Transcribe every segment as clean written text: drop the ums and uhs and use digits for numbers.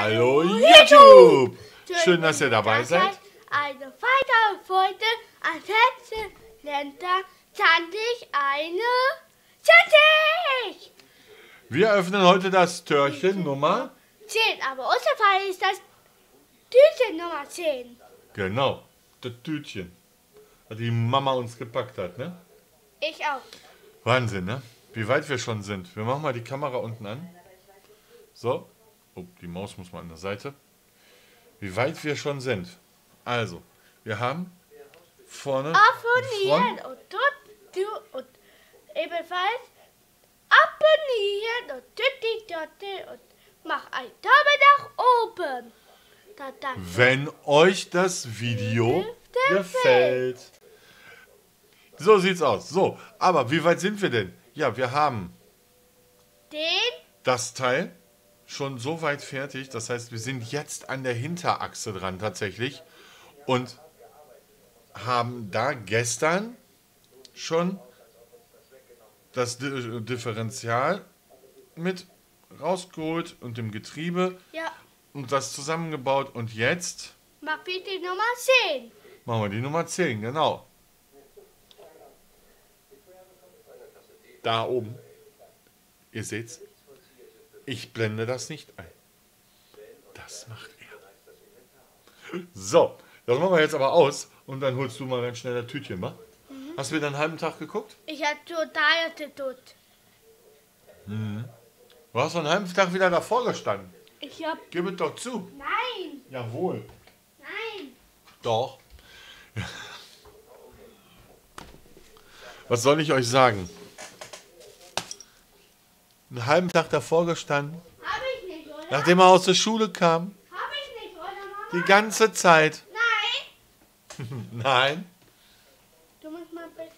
Hallo YouTube! Schön, dass ihr dabei seid. Eine weitere Folge Adventskalender 2021. Wir öffnen heute das Türchen Nummer 10, aber unser Fall ist das Tütchen Nummer 10. Genau, das Tütchen, das die Mama uns gepackt hat, ne? Ich auch. Wahnsinn, ne? Wie weit wir schon sind. Wir machen mal die Kamera unten an. So. Oh, die Maus muss mal an der Seite. Wie weit wir schon sind. Also, wir haben vorne Abonnieren und ebenfalls abonnieren und mach einen Daumen nach oben. wenn euch das Video gefällt. So sieht's aus. So, aber wie weit sind wir denn? Ja, wir haben das Teil schon so weit fertig. Das heißt, wir sind jetzt an der Hinterachse dran tatsächlich und haben da gestern schon das Differential mit rausgeholt und dem Getriebe und das zusammengebaut. Und jetzt mach bitte Nummer 10. machen wir die Nummer 10, genau. Da oben. Ihr seht's. Ich blende das nicht ein. Das macht er. So, das machen wir jetzt aber aus. Und dann holst du mal ganz schnell das Tütchen, wa? Hast du wieder einen halben Tag geguckt? Ich habe total geguckt. Du hast einen halben Tag wieder davor gestanden. Ich hab... Gib es doch zu. Nein! Jawohl. Nein! Doch. Was soll ich euch sagen? Einen halben Tag davor gestanden, Hab ich nicht, oder? nachdem er aus der Schule kam. Hab ich nicht, oder Mama? Die ganze Zeit. Nein! Nein. Du musst mal bitte...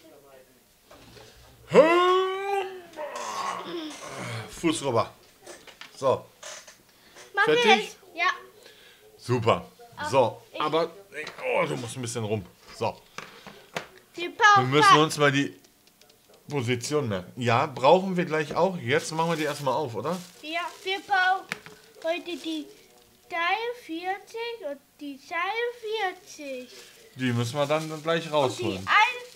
Fuß rüber. So, Mach fertig? jetzt. Ja. Super. So, aber oh, du musst ein bisschen rum. So, Wir wir müssen uns mal die Position merken. Ja, brauchen wir gleich auch. Jetzt machen wir die erstmal auf, oder? Ja, wir brauchen heute die 43 und die 42. Die müssen wir dann gleich Die rausholen.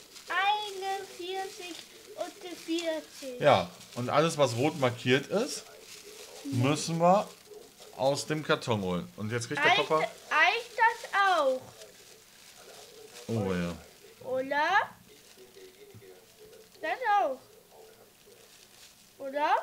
41 und die 40. Ja, und alles, was rot markiert ist, müssen wir aus dem Karton holen. Und jetzt kriegt der Papa... Eicht das auch, Oh ja. oder? Das auch. Oder?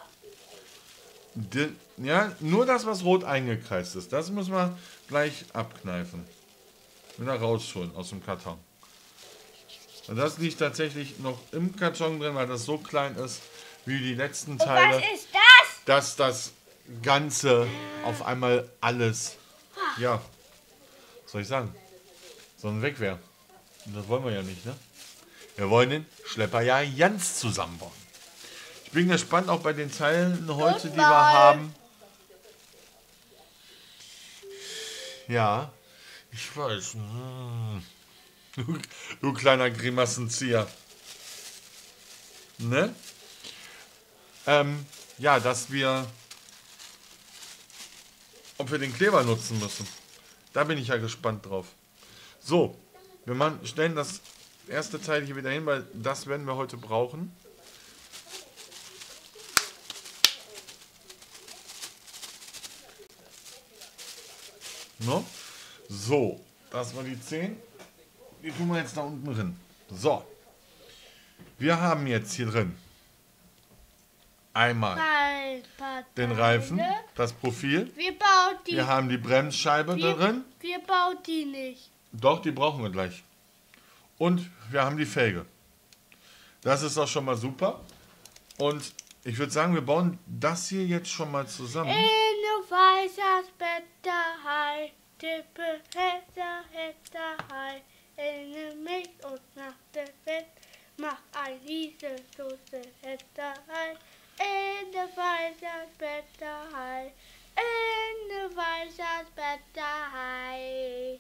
Ja, nur das, was rot eingekreist ist, das müssen wir gleich abkneifen. Wieder rausholen aus dem Karton. Und das liegt tatsächlich noch im Karton drin, weil das so klein ist wie die letzten Teile, Was ist das? dass das Ganze auf einmal alles, ja, was soll ich sagen, so ein Weg wäre. Und das wollen wir ja nicht, ne? Wir wollen den Schlepper ja ganz zusammenbauen. Ich bin gespannt auch bei den Teilen heute, die wir haben. Ja, ich weiß. Du kleiner Grimassenzieher. Ne? Ja, ob wir den Kleber nutzen müssen. Da bin ich ja gespannt drauf. So, wir stellen das erste Teil hier wieder hin, weil das werden wir heute brauchen. No? So, das war die 10. Die tun wir jetzt da unten drin. So, wir haben jetzt hier drin einmal den Reifen, das Profil. Wir bauen die. Wir haben die Bremsscheibe drin. Wir bauen die nicht. Doch, die brauchen wir gleich. Und wir haben die Felge. Das ist doch schon mal super. Und ich würde sagen, wir bauen das hier jetzt schon mal zusammen. In der weißes Bett high, tippe Hette high, in mich und nach dem Bett, mach ein Riese Soße Hette high, in der weißes Bett high, in der weißes Bett high.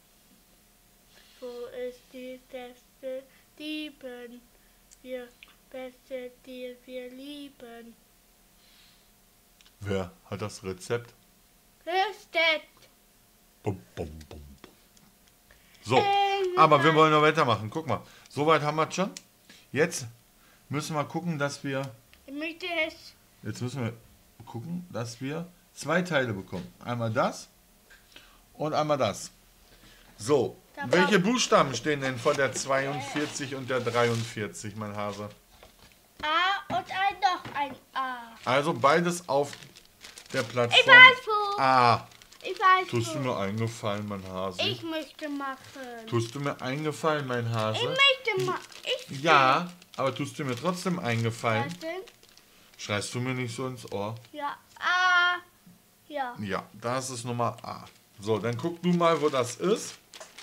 Wo ist die beste Lieben? Wir beste, die wir lieben. Wer hat das Rezept? Ist Tät. Bum, bum, bum, bum. So, aber wir wollen noch weitermachen. Guck mal, soweit haben wir es schon. Jetzt müssen wir gucken, dass wir... Ich möchte es. Jetzt müssen wir gucken, dass wir 2 Teile bekommen. Einmal das und einmal das. So, Da welche Buchstaben stehen denn vor der 42 und der 43, mein Hase? A und noch ein A. Also beides auf der Ich Plattform weiß wo. A. Ich weiß Tust du wo. mir eingefallen, mein Hase? Ich möchte machen. Tust du mir eingefallen, mein Ich Hase? möchte machen. Ja, aber tust du mir trotzdem eingefallen? Was denn? Schreist du mir nicht so ins Ohr? Ja. A. Ja. Ja, das ist Nummer A. So, dann guck du mal, wo das ist.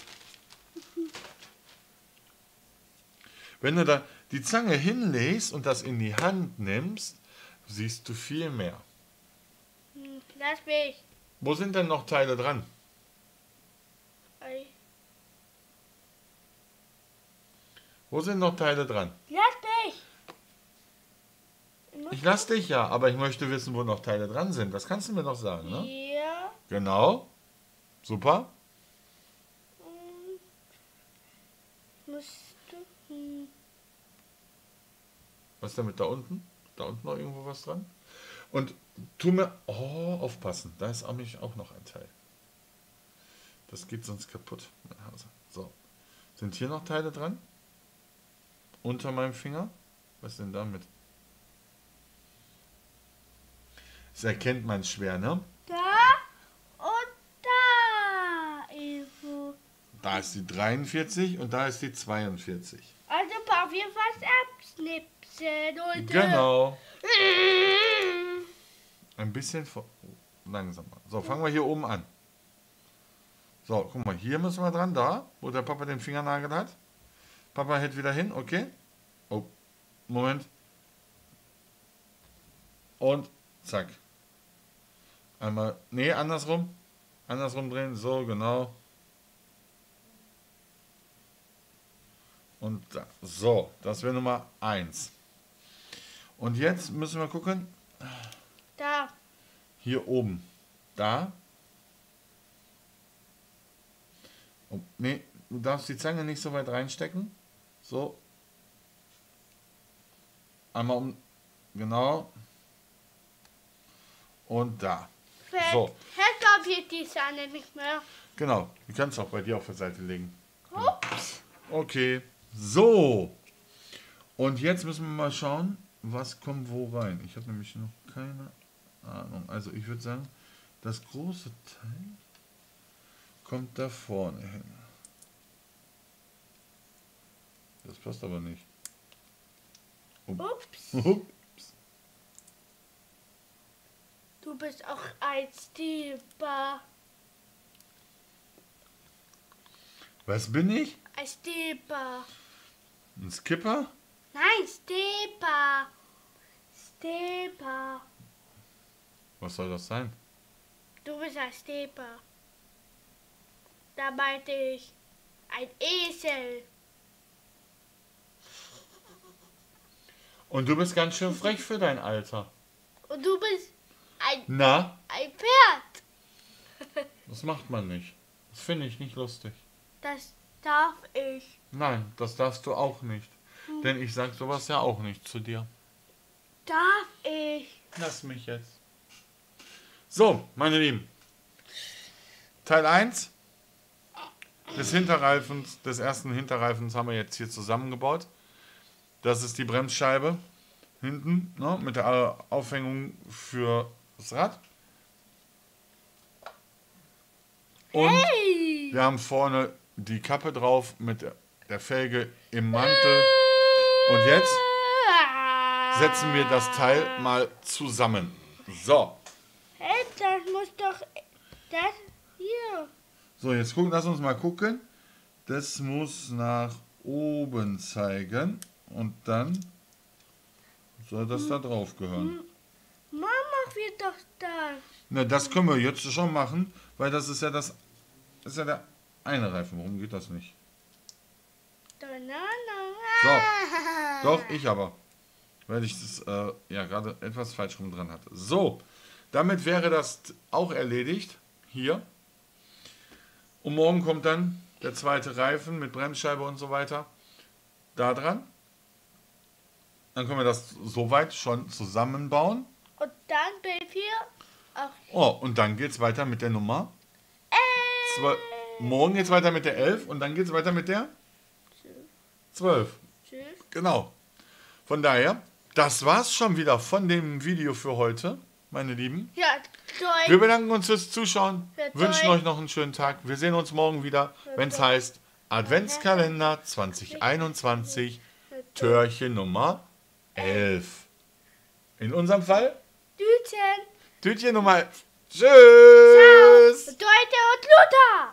Wenn du da die Zange hinlegst und das in die Hand nimmst, siehst du viel mehr. Lass mich. Wo sind denn noch Teile dran? Ei. Wo sind noch Teile dran? Lass mich. Ich lass dich ja, aber ich möchte wissen, wo noch Teile dran sind. Das kannst du mir doch sagen, ne? Hier. Genau. Super. Musst du. Was ist denn mit da unten? Da unten noch irgendwo was dran? Und tu mir... Oh, aufpassen. Da ist nämlich auch noch ein Teil. Das geht sonst kaputt, mein Hase. So. Sind hier noch Teile dran? Unter meinem Finger? Was ist denn damit? Das erkennt man schwer, ne? Da und da, Ivo. Da ist die 43 und da ist die 42. Also brauchen wir was abschnipsen, oder? Genau. Ein bisschen langsamer. So, fangen wir hier oben an. So, guck mal, hier müssen wir dran, da, wo der Papa den Fingernagel hat. Papa hält wieder hin, okay. Oh, Moment. Und zack. Einmal, nee, andersrum. Andersrum drehen, so, genau. Und da. So, das wäre Nummer 1. Und jetzt müssen wir gucken, Da. hier oben. Da. Oh, nee, du darfst die Zange nicht so weit reinstecken. So. Einmal um. Genau. Und da. So. Jetzt darf ich die Sahne nicht mehr. Genau. Du kannst auch bei dir auf der Seite legen. Ups. Okay. So. Und jetzt müssen wir mal schauen, was kommt wo rein. Ich habe nämlich noch keine Ahnung. Also ich würde sagen, das große Teil kommt da vorne hin. Das passt aber nicht. Ups. Ups. Du bist auch ein Stieber. Was bin ich? Ein Stieber. Ein Skipper? Nein, Stieber. Stieber. Was soll das sein? Du bist ein Stieber. Da meinte ich ein Esel. Und du bist ganz schön frech für dein Alter. Und du bist Na, ein Pferd. das macht man nicht. Das finde ich nicht lustig. Das darf ich. Nein, das darfst du auch nicht. Denn ich sag sowas ja auch nicht zu dir. Darf ich? Lass mich jetzt. So, meine Lieben. Teil 1 des Hinterreifens, des ersten Hinterreifens haben wir jetzt hier zusammengebaut. Das ist die Bremsscheibe hinten, ne, mit der Aufhängung für das Rad. Und Hey! wir haben vorne die Kappe drauf mit der Felge im Mantel. Und jetzt setzen wir das Teil mal zusammen. So. Hey, das muss doch. Das hier. So, jetzt gucken, lass uns mal gucken. Das muss nach oben zeigen. Und dann soll das da drauf gehören. Mama wird doch das. Na, das können wir jetzt schon machen, weil das ist ja das ist ja der eine Reifen. Warum geht das nicht? So, doch, ich aber. Weil ich das ja gerade etwas falsch rum dran hatte. So, damit wäre das auch erledigt. hier. Und morgen kommt dann der zweite Reifen mit Bremsscheibe und so weiter da dran. Dann können wir das soweit schon zusammenbauen. Und dann B4 auch Oh, und dann geht es weiter mit der Nummer 12. Morgen geht es weiter mit der 11 und dann geht es weiter mit der 12. Tschüss. Genau. Von daher, das war's schon wieder von dem Video für heute, meine Lieben. Ja, Wir toll. bedanken uns fürs Zuschauen, Ja, toll. wünschen euch noch einen schönen Tag. Wir sehen uns morgen wieder, wenn es heißt Adventskalender 2021, Türchen Nummer 11. In unserem Fall Tütchen. Türchen Nummer 11. Tschüss. Ciao. Leute und Luther.